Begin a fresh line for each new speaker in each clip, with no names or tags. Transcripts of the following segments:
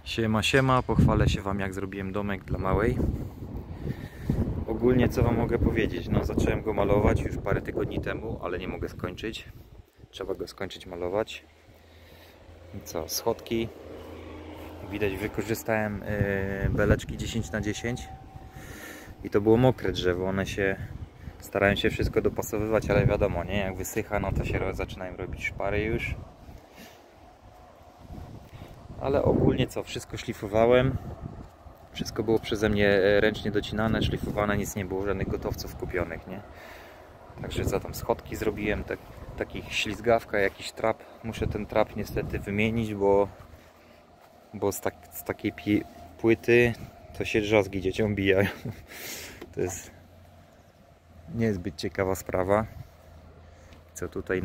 Siema, siema, pochwalę się wam, jak zrobiłem domek dla małej. Ogólnie co wam mogę powiedzieć, no zacząłem go malować już parę tygodni temu, ale nie mogę skończyć. Trzeba go skończyć malować. I co, schodki. Widać, wykorzystałem beleczki 10×10 i to było mokre drzewo, one się starają się wszystko dopasowywać, ale wiadomo, nie, jak wysycha, no to się zaczynają robić szpary już. Ale ogólnie co, wszystko szlifowałem. Wszystko było przeze mnie ręcznie docinane, szlifowane, nic nie było, żadnych gotowców kupionych, nie? Także co tam, schodki zrobiłem, takich ślizgawka, jakiś trap. Muszę ten trap niestety wymienić, bo z takiej płyty to się drzazgi dzieciom bijają. To jest niezbyt ciekawa sprawa. Co tutaj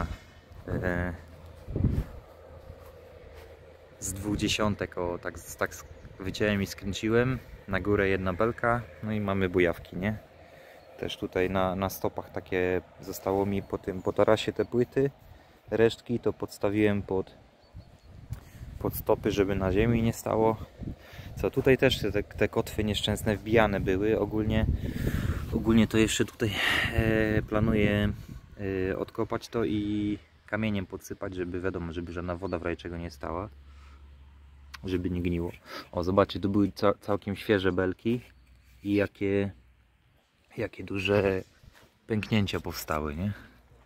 z 20, tak wyciąłem i skręciłem. Na górę jedna belka, no i mamy bujawki, nie? Też tutaj na stopach takie zostało mi po tarasie te płyty. Resztki to podstawiłem pod stopy, żeby na ziemi nie stało. Co tutaj też te kotwy nieszczęsne wbijane były. Ogólnie to jeszcze tutaj planuję odkopać to i kamieniem podsypać, żeby wiadomo, żeby żadna woda w razie czego nie stała, żeby nie gniło. O, zobaczcie, tu były całkiem świeże belki i jakie duże pęknięcia powstały, nie?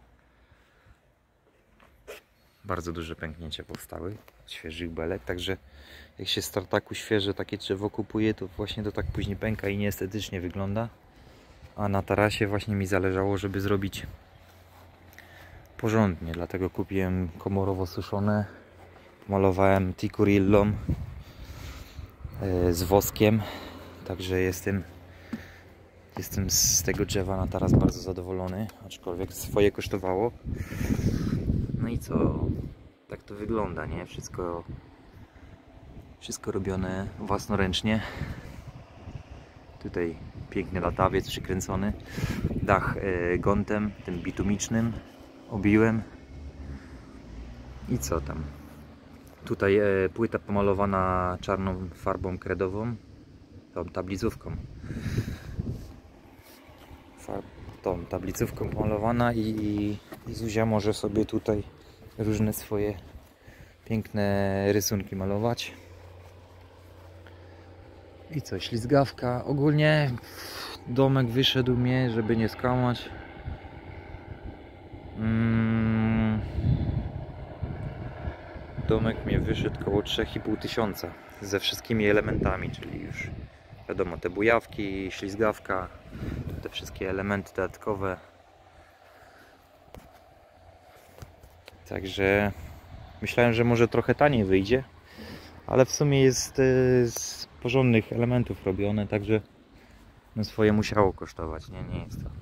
Bardzo duże pęknięcia powstały z świeżych belek, także jak się z tartaku świeże takie drzewo kupuje, to właśnie to tak później pęka i nieestetycznie wygląda. A na tarasie właśnie mi zależało, żeby zrobić porządnie, dlatego kupiłem komorowo suszone. Malowałem tikurillą z woskiem, także jestem z tego drzewa na taras bardzo zadowolony, aczkolwiek swoje kosztowało. No i co, tak to wygląda, nie? Wszystko robione własnoręcznie. Tutaj piękny latawiec przykręcony, dach gontem, tym bitumicznym obiłem. I co tam? Tutaj płyta pomalowana czarną farbą kredową, tą tablicówką. Tą tablicówką pomalowana i Zuzia może sobie tutaj różne swoje piękne rysunki malować. I co, ślizgawka. Ogólnie domek wyszedł mnie, żeby nie skłamać. Domek mnie wyszedł koło 3500 ze wszystkimi elementami, czyli już wiadomo, te bujawki, ślizgawka, te wszystkie elementy dodatkowe. Także myślałem, że może trochę taniej wyjdzie, ale w sumie jest z porządnych elementów robione, także no swoje musiało kosztować, nie jest to.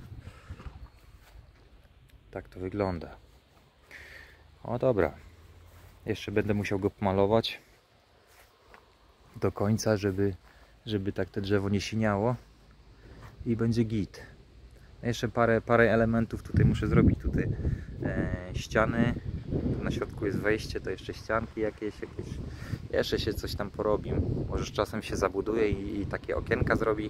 Tak to wygląda. O dobra. Jeszcze będę musiał go pomalować do końca, żeby tak to drzewo nie siniało i będzie git. Jeszcze parę elementów tutaj muszę zrobić. Tutaj ściany, tu na środku jest wejście, to jeszcze ścianki jakieś jeszcze się coś tam porobi. Może czasem się zabuduje i takie okienka zrobi.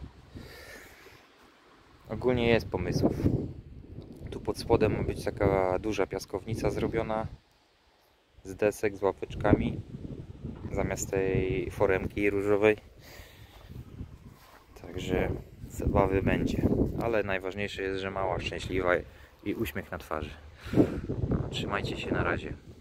Ogólnie jest pomysłów. Tu pod spodem ma być taka duża piaskownica zrobiona z desek, z łapeczkami zamiast tej foremki różowej. Także zabawy będzie, ale najważniejsze jest, że mała szczęśliwa i uśmiech na twarzy. No, trzymajcie się, na razie.